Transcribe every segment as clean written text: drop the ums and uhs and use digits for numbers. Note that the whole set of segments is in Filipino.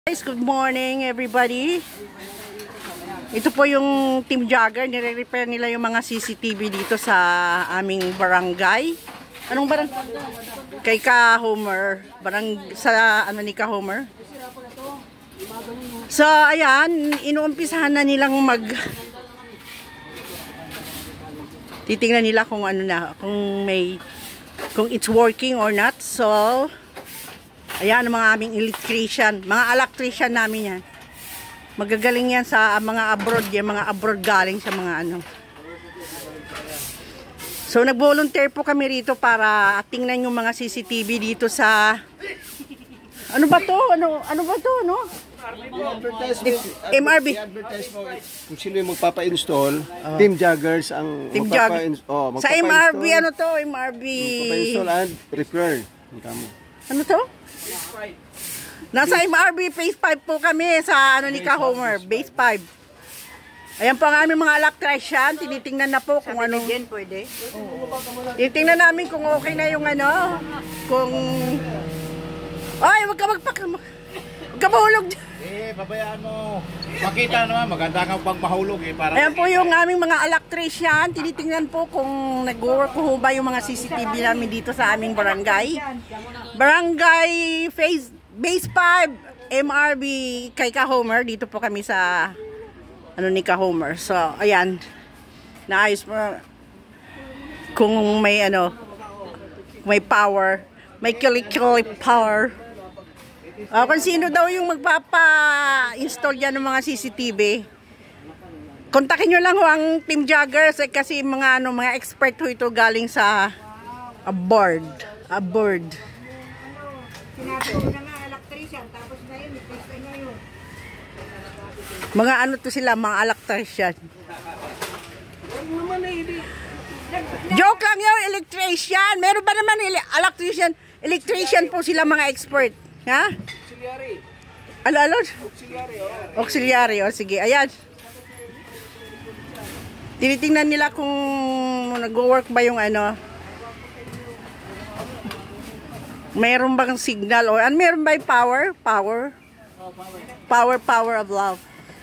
Guys, good morning everybody. Ito po yung team jogger, nire-repair nila yung mga CCTV dito sa aming barangay. Anong barangay? Kay Ka Homer, sa ano ni Ka Homer. So ayan, inuumpisahan na nilang titingnan nila kung ano na, kung it's working or not. So ayan ang mga aming electrician, mga electrician namin yan. Magagaling yan sa mga abroad, yung mga abroad galing sa mga ano. So nag-volunteer po kami rito para tingnan yung mga CCTV dito sa ano ba to? Ano ba to, no? MRB. Kung sino yung magpapa-install, team joggers ang magpapa-install. Sa MRB ano to? MRB. Magpapa-install and repair. Ano to? Nasa MRB Phase 5 po kami sa ano ni Ka Homer, Base 5. Ayan po ang aming mga electrician, tinitingnan na po kung ano. Pwede. Tinitingnan namin kung okay na yung ano, kung ay, wag ka mahulog. Pabayaan mo. Makita naman, maganda kang pag mahulog para. Ayan po yung aming mga electrician, tinitingnan po kung nag-work ko ba yung mga CCTV namin dito sa aming barangay. Barangay Base 5, MRB kay Ka Homer. Dito po kami sa ano ni Ka Homer. So, ayan. Naayos po kung may ano, may power, may kilikili power. Kung sino daw yung magpapa-install dyan ng mga CCTV, kontakin nyo lang ho ang team joggers kasi mga expert ho ito galing sa abroad. Mga ano to sila, mga electrician. Joke lang yun, electrician. Meron ba naman electrician? Electrician po sila, mga expert. Ha? Ano? Auxiliary. O sige, ayan. Tinitingnan nila kung nag-work ba yung ano. Mayroon bang signal o meron ba yung power? Power of love.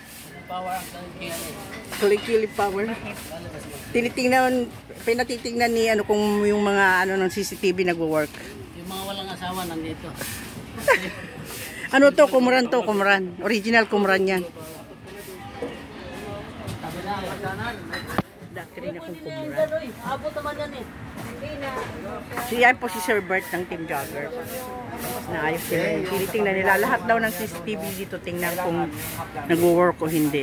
Kilikili power. Pinatitingnan ni ano kung yung mga ano ng CCTV nagwo-work. Yung mga walang asawa nandito. Ano to? Kumuran. Original kumuran yan. Dati rin akong kumuran. Abot naman yan eh. Yan po si Sir Bert ng team jogger. Naayos sila. Tinitingnan nila. Lahat daw ng CCTV dito tingnan kung nag-work o hindi.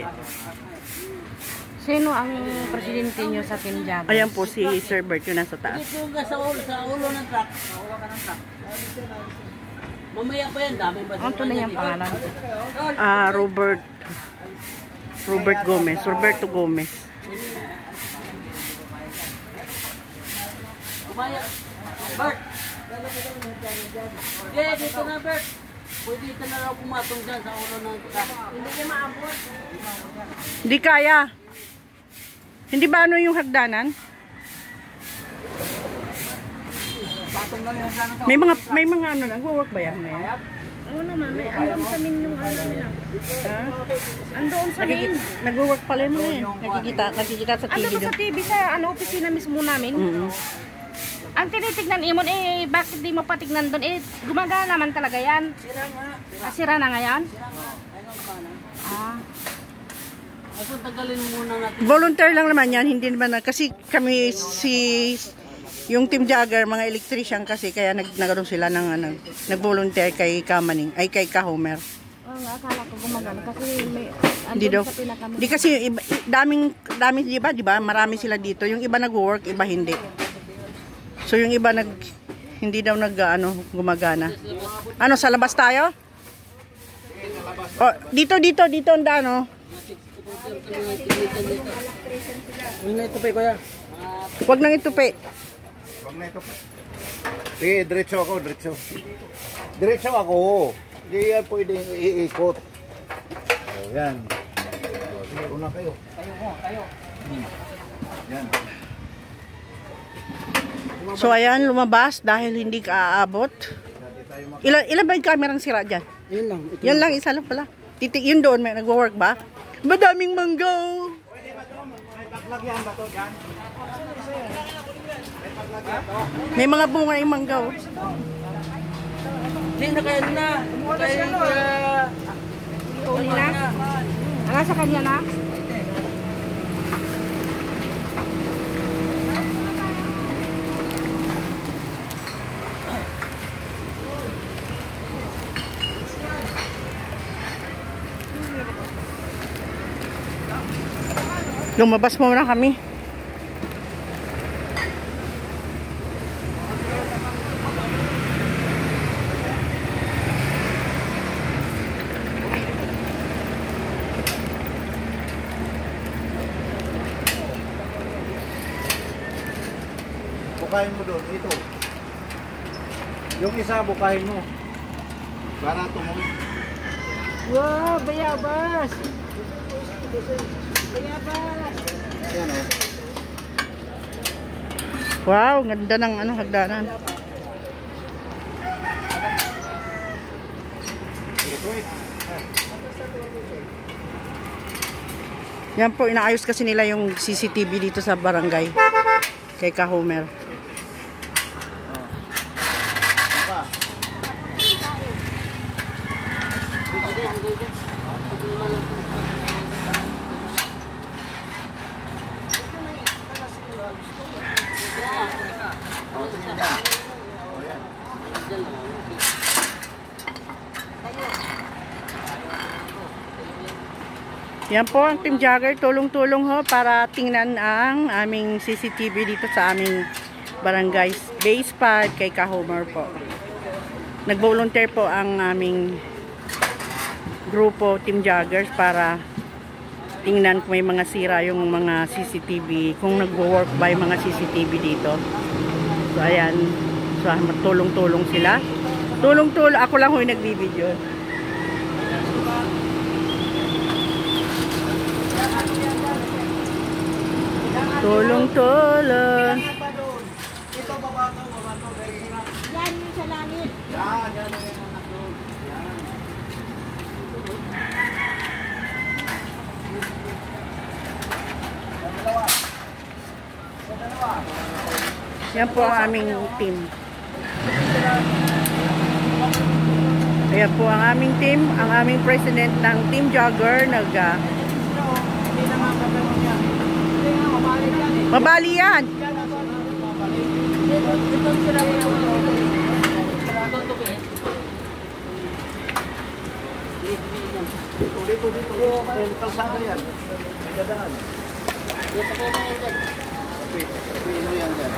Sino ang presidente nyo sa team jogger? Ayan po si Sir Bert yun nasa taas. Dito yung sa ulo ng truck. Sa ka ng truck. Mamaya pa yan. Dami ba? Ano na yung pangalan? Roberto Gomez. Mamaya. Bert! Okay, dito na Bert. Pwede dito na raw pumatong dyan sa ulo ng truck. Hindi niya maabot. Hindi kaya. Hindi ba ano yung hagdanan? May mga ano nag-work ba yan? Oo naman, may andun sa min yung ano nila. Ha? Andoon sa min. Nag-work pala mo eh. Nakikita sa TV. Andun sa TV sa opisina mismo namin. Ang tinitignan imon bakit di mo patignan doon? Gumagana naman talaga yan. Sira na nga yan? Tagalin muna natin. Volunteer lang naman yan, hindi naman kasi kami yung team jogger, mga electrician kasi kaya nagkaroon sila ng nag-volunteer kay kay Ka Homer. Akala ko gumagana kasi may Hindi daw. Di kasi daming di ba? Marami sila dito. Yung iba nag-work, iba hindi. So yung iba hindi daw gumagana. Ano sa labas tayo? Oh, dito ang daan. Huwag na itupi, kuya. Huwag nang itupi. Sige, diretso ako. Hindi yan pwedeng iikot. Yan. Sige, una kayo. Tayo. Yan. So ayan, lumabas dahil hindi ka aabot. Ilan ba yung kamerang sira dyan? Yun lang. Ito Yan lang, isa lang pala. Yun doon, may nagwo-work ba? Madaming manggaw. May mga bunga yung manggaw. Hindi na kaya na. Uli na? Ala sa kanya na? Lumabas muna kami. Bukahin mo doon, ito. Yung isa, bukahin mo. Para tumuloy. Wow, bayabas. Ayan o. Wow, ganda ng hagdanan. Yan po, inaayos kasi nila yung CCTV dito sa barangay. Kay Ka-Homer. Yan po ang Team Jagger, tulong-tulong ho para tingnan ang aming CCTV dito sa aming barangay Base 5 kay Ka-Homer po. Nag-volunteer po ang aming grupo Team Jaggers para tingnan kung may mga sira yung mga CCTV, kung nagwo-work ba yung mga CCTV dito. So ayan, so tulong-tulong sila. Tulong-tulong, ako lang ho yung nagbi-video. Tulong-tulong. Yan yung sa langit. Yan po ang aming team. Ayan po ang aming team, ang aming president ng Team Jagger mabali yan. Kalsada yan. Dadaan. Pino yan dyan.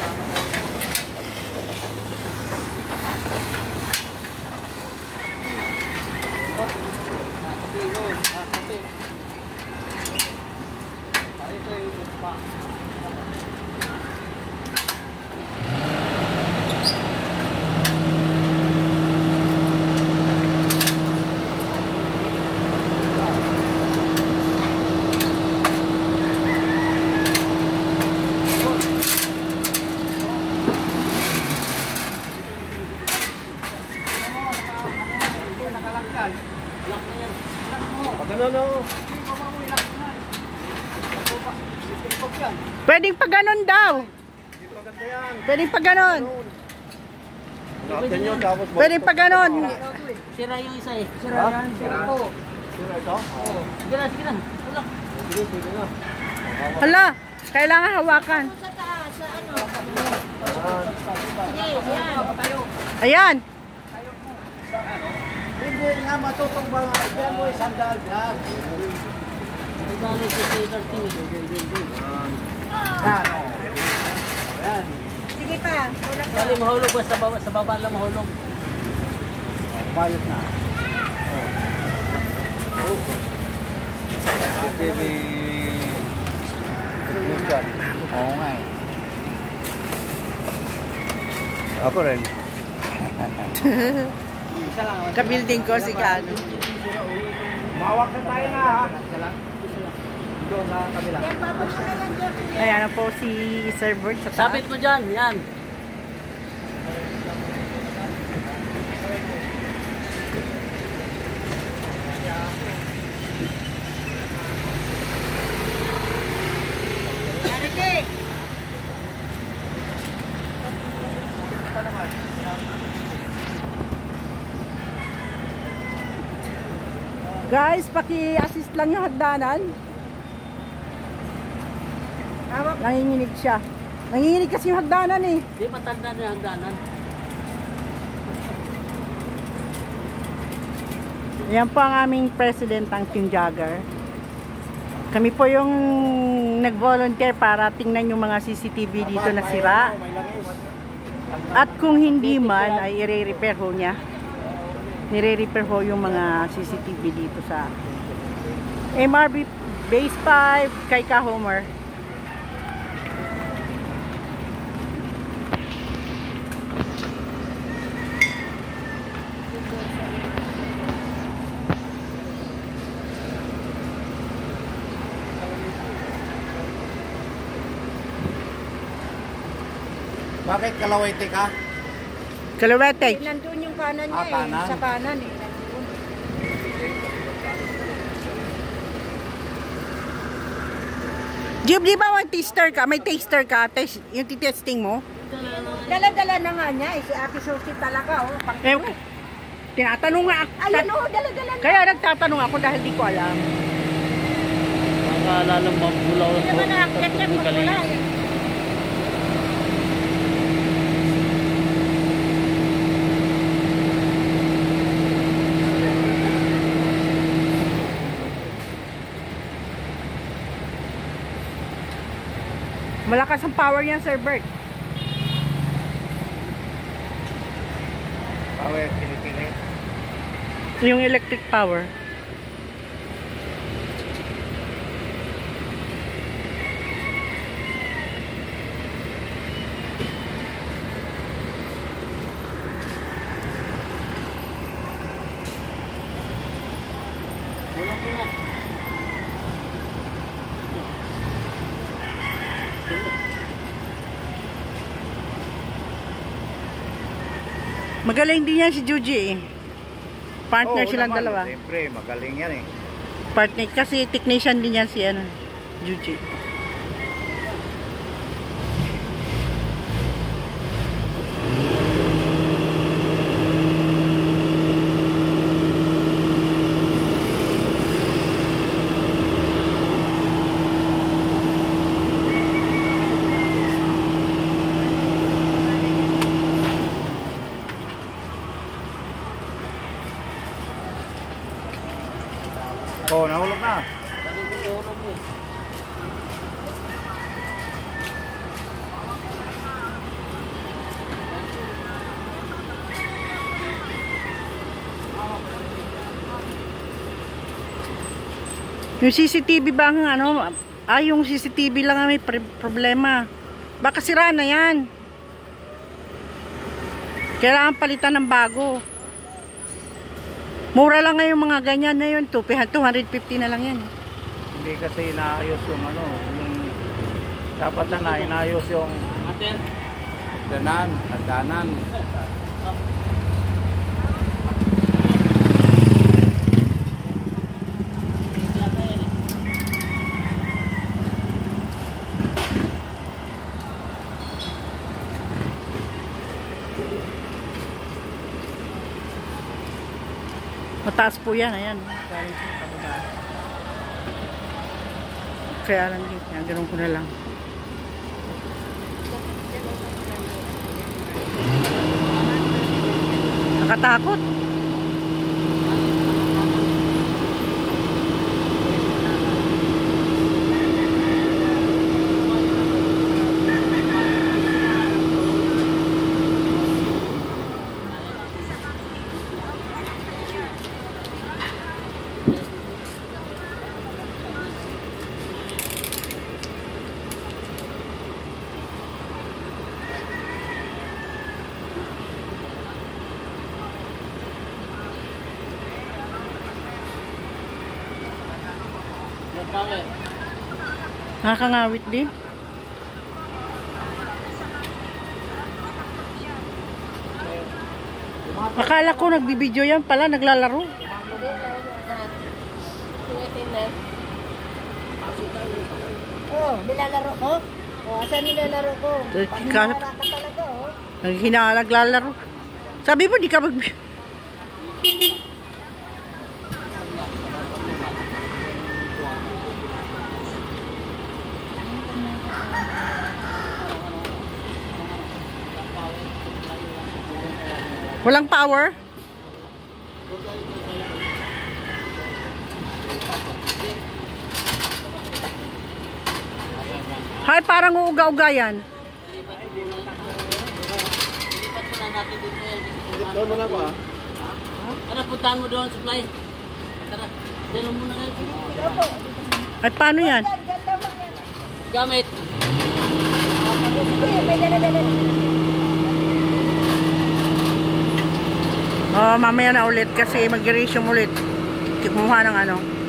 Pwedeng pa ganon daw. Pwedeng pa ganon. Pwedeng pa ganon. Sira yung isa eh. Sira yan. Sira to. Sira ito? Sige na, sige na. Tulak. Sige na. Hala, kailangan hawakan. Sa taas, sa ano? Sige, yan. Ayan. Hindi nga matutong ba nga. Diyan mo isandal dyan. Dali si Taylor T. Ayan. Sige pa. Dali mahulog ba sa baba lang mahulog. Bayot na. TV. Oo nga eh. Ako rin. Ka-building ko si Kano. Mawak na tayo na ha. Doon sa kabila. Ayan na po si Sir Bert sa taas. Sabit mo dyan, yan. Guys, paki-assist lang yung hagdanan. Nanginginig siya. Nanginginig kasi yung hagdanan eh. Di matanda na yung hagdanan. Yan po ang aming president, ang Team Jagger. Kami po yung nag-volunteer para tingnan yung mga CCTV dito na sira. At kung hindi man, ay i-repair ho niya. Nire-repair ho yung mga CCTV dito sa MRB Base 5 kay Ka-Homer. Bakit Kalawete ka? Kalawete. Nandun yung kanan niya kanan? sa kanan eh. Jib, di ba may taster ka? May taster ka? Yung titesting mo? Dala-dala na nga niya eh. Si Aki Susi talaga oh. Eh, tinatanong nga ako. Ayun oh, dala-dala na. Kaya nagtatanong ako dahil di ko alam. Akala lang mabulaw Hindi naman naakyat yan magmula eh. Malakas ang power yan, Sir Bert. Power, pili-pili. Yung electric power. Magaling din yan si Juji eh. Partner silang naman. dalawa. Siyempre, magaling yan eh. Partner kasi technician din yan si ano, Juji. Oh, nahulog na. Yung CCTV ba ang ano? Yung CCTV lang ang may problema. Baka sira na yan. Kailangan palitan ng bago. Mura lang ngayon mga ganyan na yun. 250 na lang yan. Hindi kasi inaayos yung ano, yung dapat na inaayos yung hagdanan. Mataas po yan, ayan. Kaya lang din, kaya ganun ko na lang. Nakatakot. Nakakangawit din. Akala ko nagbibideo yan pala, naglalaro. Oh, nilalaro ko? Oh, asan nilalaro ko? Paniwala ka talaga oh. Naglalaro. Sabi mo, di ka Walang power? Hay, parang uuga-uga yan. Lipat mo na natin dito yan. Doon mo na ako, ha? Tara, puntahan mo doon, supply. Tara, dyan mo muna kayo. Ay, paano yan? Gamit. Oh, mamaya na ulit kasi mag-resume ulit. Kumuha ng ano.